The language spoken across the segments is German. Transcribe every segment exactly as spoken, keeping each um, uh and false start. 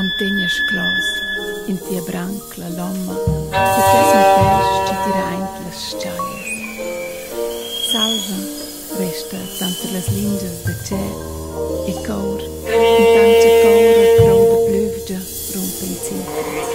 Antenjas Glas, in tia branca la lomma, che tes metters ci tiraint las sciaias. Salva resta tanto las linges de cer e cour, in tanta coura crou de pluvgia rompe in zin.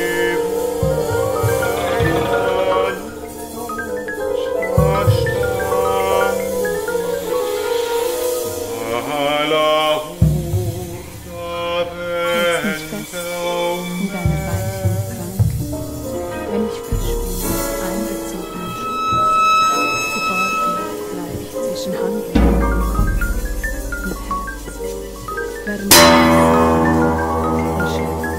In deiner weichen Kranken, wenn ich verspiele, eingezogen Schuhe, geborgen bleib ich zwischen Handgelenk und Kopf und Herz, während ich verschläft.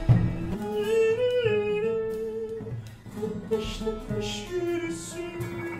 İşte taş yürüsün.